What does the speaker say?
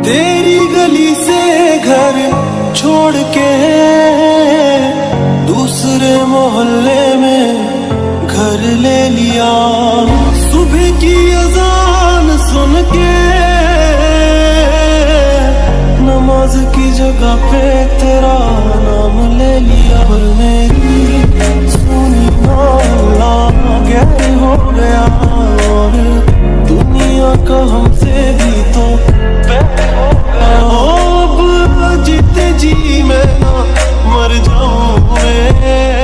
तेरी गली से घर छोड़ के दूसरे मोहल्ले में घर ले लिया। सुबह की अजान सुन के नमाज की जगह पे तेरा नाम ले लिया। और मेरी सुनी मोहल्ला गैर हो गया और दुनिया का हमसे भी तो प्यार हो गया। अब जीते जी मैं ना मर जाऊं मैं।